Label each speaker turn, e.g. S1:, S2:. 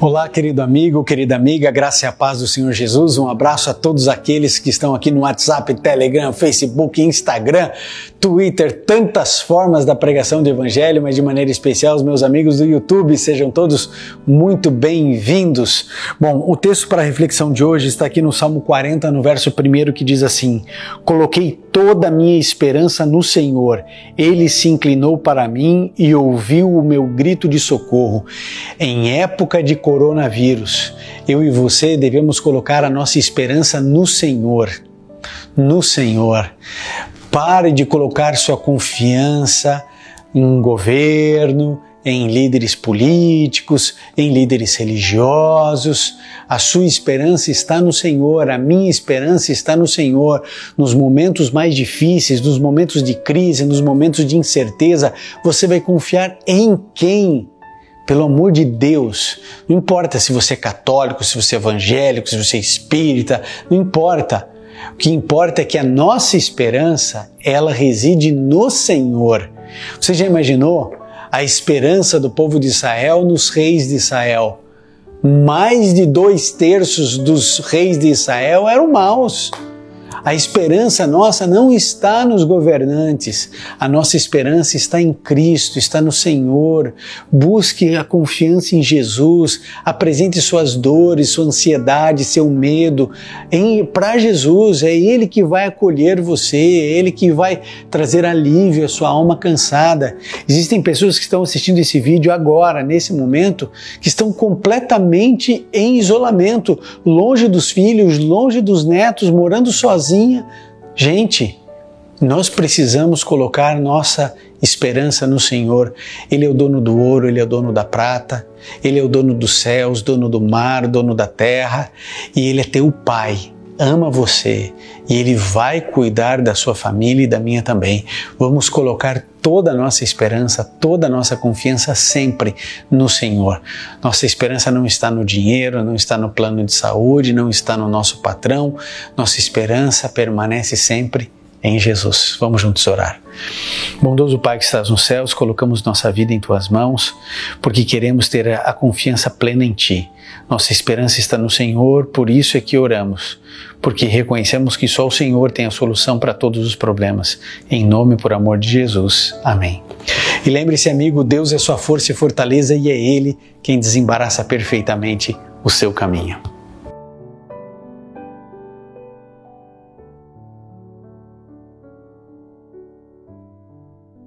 S1: Olá, querido amigo, querida amiga, graça e a paz do Senhor Jesus. Um abraço a todos aqueles que estão aqui no WhatsApp, Telegram, Facebook, Instagram, Twitter, tantas formas da pregação do Evangelho, mas de maneira especial os meus amigos do YouTube. Sejam todos muito bem-vindos. Bom, o texto para a reflexão de hoje está aqui no Salmo 40, no verso 1, que diz assim: Coloquei toda a minha esperança no Senhor. Ele se inclinou para mim e ouviu o meu grito de socorro. Em época de coronavírus, eu e você devemos colocar a nossa esperança no Senhor. No Senhor. Pare de colocar sua confiança em governo, em líderes políticos, em líderes religiosos. A sua esperança está no Senhor, a minha esperança está no Senhor. Nos momentos mais difíceis, nos momentos de crise, nos momentos de incerteza, você vai confiar em quem? Pelo amor de Deus, não importa se você é católico, se você é evangélico, se você é espírita, não importa. O que importa é que a nossa esperança, ela reside no Senhor. Você já imaginou a esperança do povo de Israel nos reis de Israel? Mais de 2/3 dos reis de Israel eram maus. A esperança nossa não está nos governantes, a nossa esperança está em Cristo, está no Senhor. Busque a confiança em Jesus, apresente suas dores, sua ansiedade, seu medo para Jesus. É Ele que vai acolher você, é Ele que vai trazer alívio à sua alma cansada. Existem pessoas que estão assistindo esse vídeo agora, nesse momento, que estão completamente em isolamento, longe dos filhos, longe dos netos, morando sozinhos. Gente, nós precisamos colocar nossa esperança no Senhor. Ele é o dono do ouro, Ele é o dono da prata, Ele é o dono dos céus, dono do mar, dono da terra, e Ele é teu Pai. Ama você e Ele vai cuidar da sua família e da minha também. Vamos colocar toda a nossa esperança, toda a nossa confiança sempre no Senhor. Nossa esperança não está no dinheiro, não está no plano de saúde, não está no nosso patrão. Nossa esperança permanece sempre em Jesus. Vamos juntos orar. Bondoso Pai que estás nos céus, colocamos nossa vida em Tuas mãos, porque queremos ter a confiança plena em Ti. Nossa esperança está no Senhor, por isso é que oramos, porque reconhecemos que só o Senhor tem a solução para todos os problemas. Em nome e por amor de Jesus. Amém. E lembre-se, amigo, Deus é sua força e fortaleza e é Ele quem desembaraça perfeitamente o seu caminho.